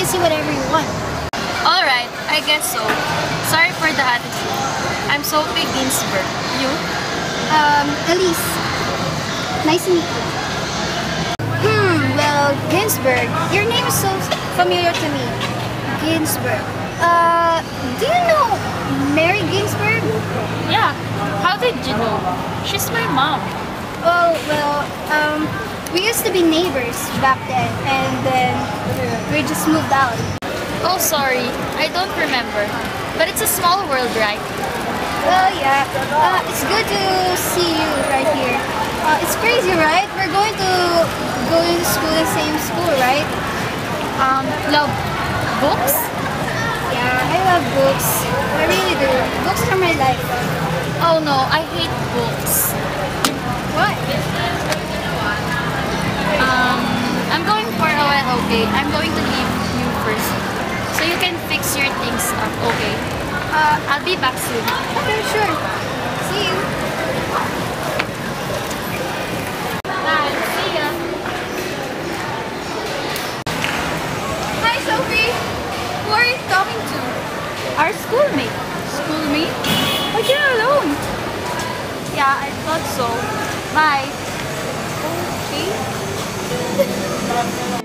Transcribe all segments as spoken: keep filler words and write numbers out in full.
can see whatever you want. Alright, I guess so. Sorry for the attitude. I'm Sophie Ginsberg. You? Um, Elise. Nice to meet you. Hmm, well, Ginsberg. Your name is so familiar to me. Ginsberg. Uh, do you know Mary Ginsberg? Yeah. How did you know? She's my mom. Oh, well, um, we used to be neighbors back then, and then we just moved out. Oh, sorry. I don't remember. But it's a small world, right? Well, yeah. Uh, it's good to see you right here. Uh, it's crazy, right? We're going to go to school in the same school, right? Um, love books? Yeah, I love books. I really do. Books are my life. Oh no, I hate books. What? Um, I'm going for a while, okay? I'm going to leave you first. So you can fix your things up, okay? Uh, I'll be back soon. Okay, sure. See you. Bye, see ya. Hi, Sophie. Who are you talking to? Our schoolmate. Schoolmate? Why'd you get alone? Yeah, I thought so. Bye. Okay.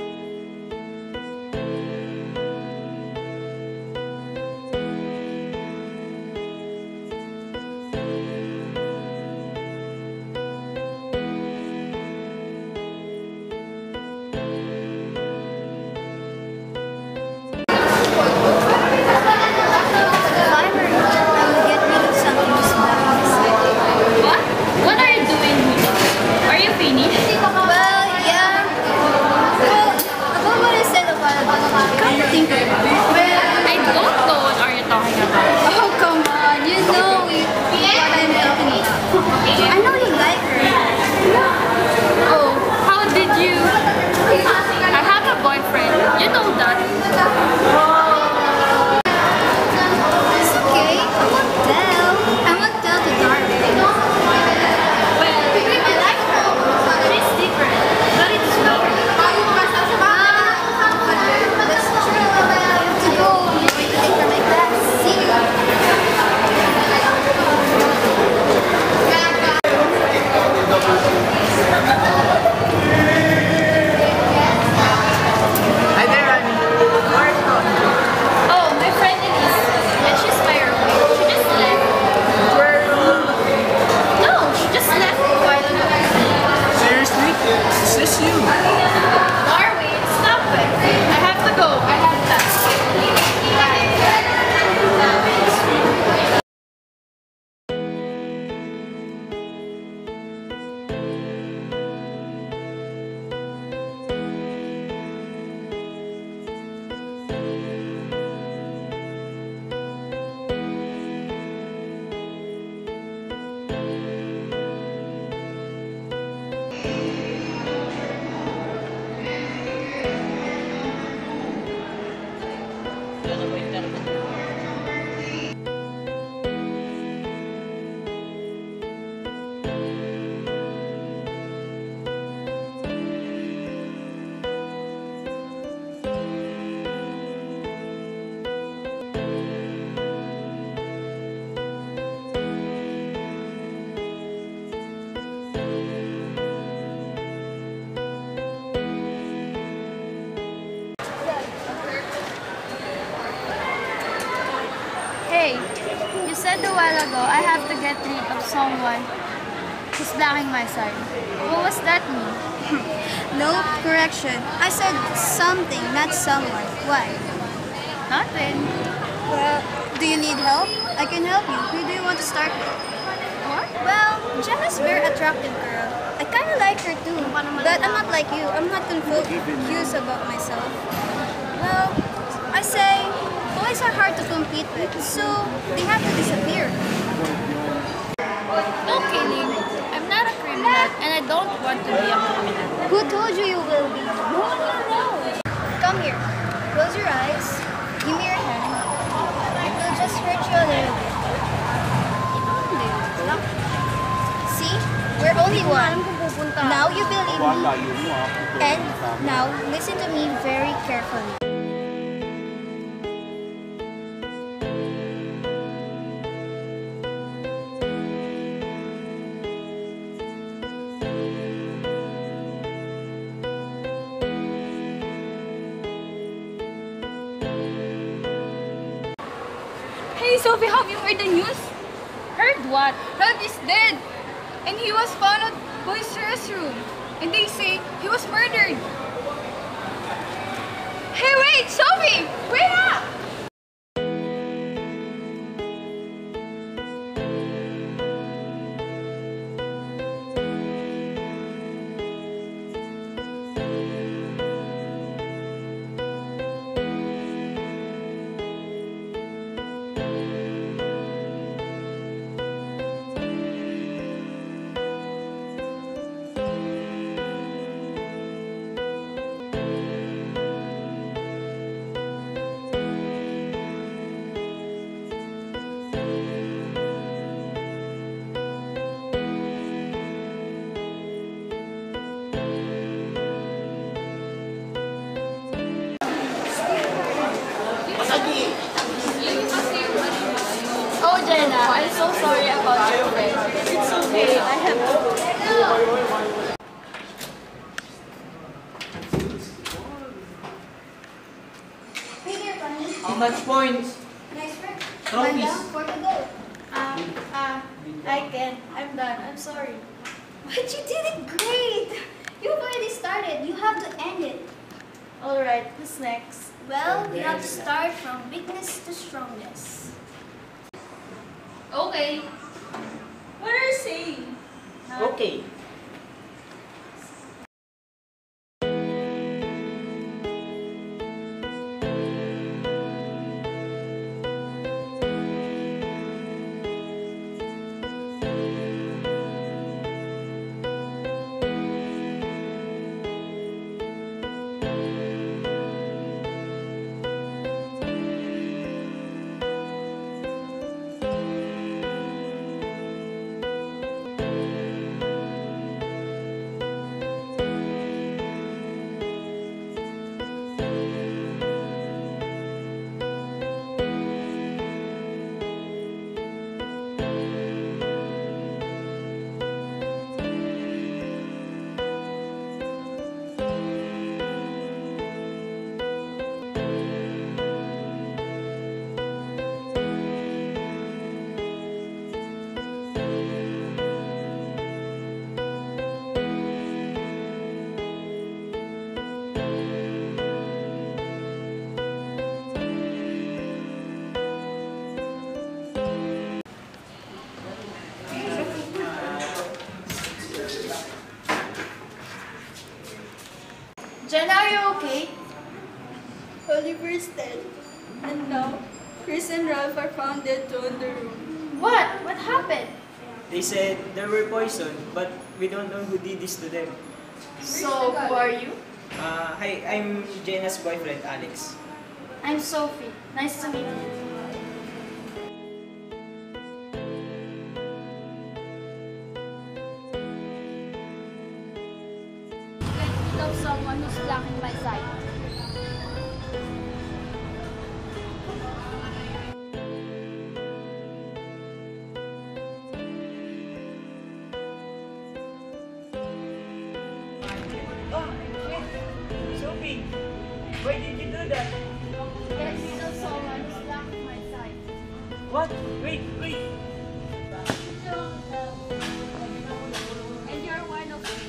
Hey, you said a while ago I have to get rid of someone who's blocking my side. What was that mean? No, correction. I said something, not someone. Why? Nothing. Well, do you need help? I can help you. Who do you want to start with? What? Well, Jenna's very attractive girl. I kind of like her too, but I'm not like you. I'm not confused about myself. Well, I say, boys are hard to compete with, so they have to disappear. No kidding. I'm not a criminal and I don't want to be a criminal. Who told you you will be? No one will know. Come here. Close your eyes. Give me your hand. It will just hurt you a little bit. See? We're only one. Now you believe me. And now listen to me very carefully. Hey Sophie, have you heard the news? Heard what? Ralph is dead. And he was found at boys' restroom. And they say he was murdered. Hey, wait, Sophie! Wait up! Oh, Jenna, I'm so sorry about your friend. It's okay, I have to go. Hey there, Connie. How much points? Nice work. Trophies. Manda, for to go. Um, uh, I can. I'm done. I'm sorry. But you did it great. You've already started. You have to end it. Alright, who's next? Well, we have to start from weakness to strongness. Okay. What are you saying? Okay. Jenna, are you okay? Oliver is dead. And now, Chris and Ralph are found dead too in the room. What? What happened? They said they were poisoned, but we don't know who did this to them. So, who are you? Uh, hi, I'm Jenna's boyfriend, Alex. I'm Sophie. Nice to meet you. Get rid of someone who's blocking my sight. Oh, wait. Sophie, why did you do that? Get rid of someone who's blocking my sight. What? Wait, wait. And you're one of them.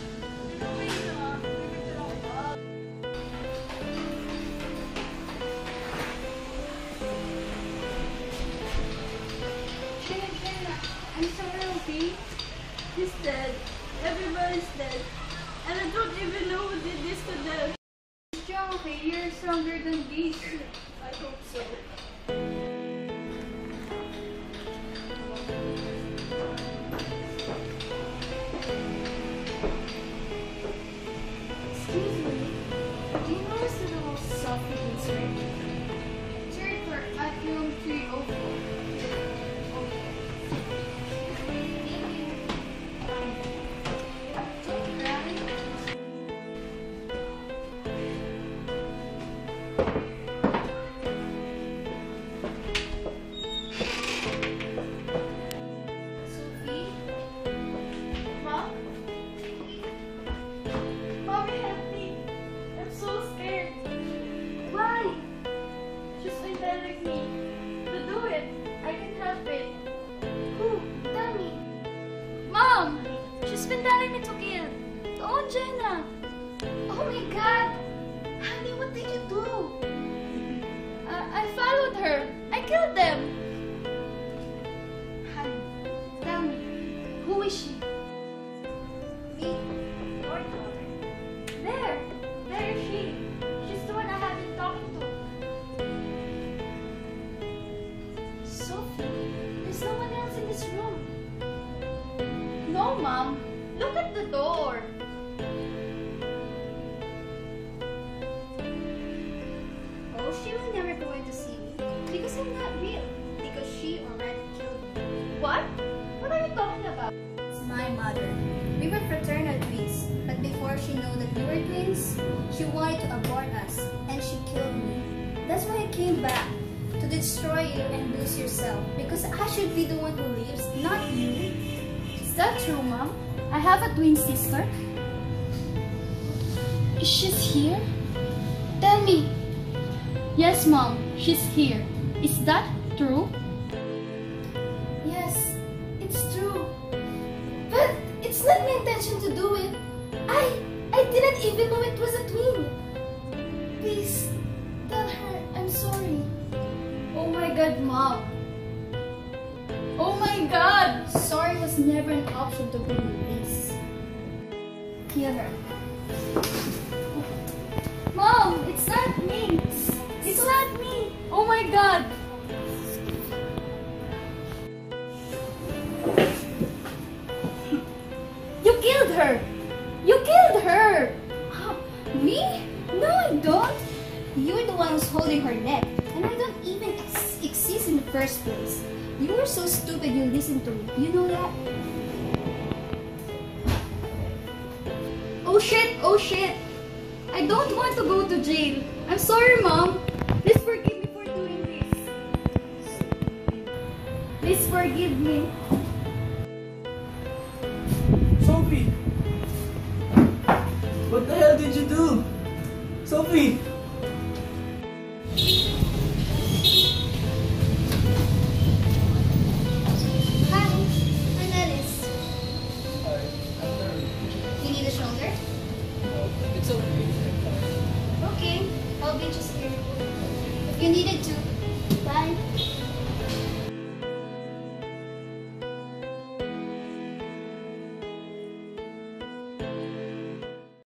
I'm sorry, okay? He's dead. Everybody's dead. And I don't even know who did this to them. Strong, okay? You're stronger than these. I hope so. Excuse me. Do you know this little Sophie concern? Check for at room three oh four. Sophie? Mom? Mommy, help me. I'm so scared. Why? Just been telling me to do it. I can help it. Who? Tell me. Mom! She's been telling me to kill. Oh, Jenna! Oh my God! Honey, what did you do? I, I followed her. I killed them. Honey, tell me. Who is she? Me? Your daughter. There! There is she. She's the one I have been talking to. Sophie, there's no one else in this room. No, Mom. Look at the door. Oh, she will never going to see me. Because I'm not real. Because she already killed me. What? What are you talking about? It's my mother. We were fraternal twins. But before she knew that we were twins, she wanted to abort us. And she killed me. That's why I came back. To destroy you and lose yourself. Because I should be the one who lives, not you. Is that true, Mom? I have a twin sister. She's here? Tell me. Yes, Mom. She's here. Is that true? Yes, it's true. But it's not my intention to do it. I I didn't even know it was a twin. Please, tell her I'm sorry. Oh my God, Mom. Oh my God. Sorry was never an option to bring you peace. Kill her. Mom, it's not me. It's not me. Oh my God. You killed her. You killed her. Me? No, I don't. You're the one who's holding her neck. And I don't even ex exist in the first place. You were so stupid you listened to me. You know that? Oh shit, oh shit. I don't want to go to jail. I'm sorry, Mom. Please forgive me for doing this. Please forgive me. Sophie! What the hell did you do? Sophie! Hi, I'm Alice. Hi, I'm Larry. You need a shoulder? It's okay. Okay, I'll be just here. If you needed to,